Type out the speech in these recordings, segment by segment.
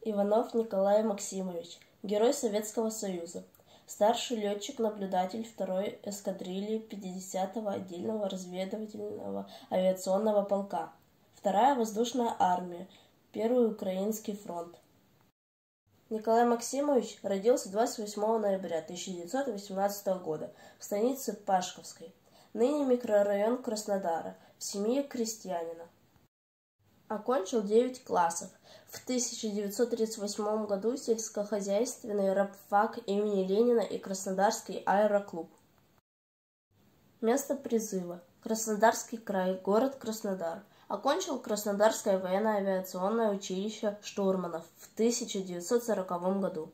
Иванов Николай Максимович, Герой Советского Союза, старший летчик-наблюдатель 2-й эскадрильи 50-го отдельного разведывательного авиационного полка, 2-я воздушная армия, 1-й Украинский фронт. Николай Максимович родился 28 ноября 1918 года в станице Пашковской, ныне микрорайон Краснодара, в семье крестьянина. Окончил 9 классов. В 1938 году сельскохозяйственный рабфак имени Ленина и Краснодарский аэроклуб. Место призыва: Краснодарский край, город Краснодар. Окончил Краснодарское военно-авиационное училище штурманов в 1940 году.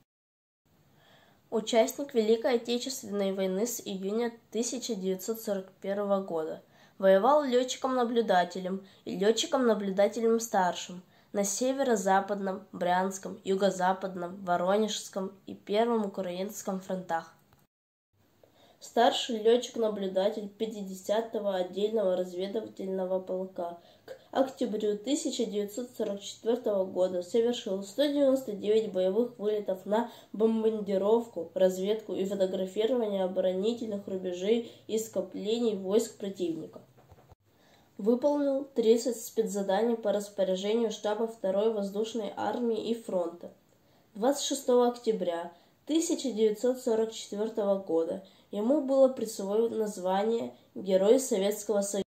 Участник Великой Отечественной войны с июня 1941 года. Воевал летчиком-наблюдателем и летчиком-наблюдателем старшим на Северо-Западном, Брянском, Юго-Западном, Воронежском и Первом Украинском фронтах. Старший летчик-наблюдатель 50-го отдельного разведывательного полка. К октябрю 1944 года совершил 199 боевых вылетов на бомбардировку, разведку и фотографирование оборонительных рубежей и скоплений войск противника. Выполнил 30 спецзаданий по распоряжению штаба 2-й воздушной армии и фронта. 26 октября 1944 года ему было присвоено звание Герой Советского Союза.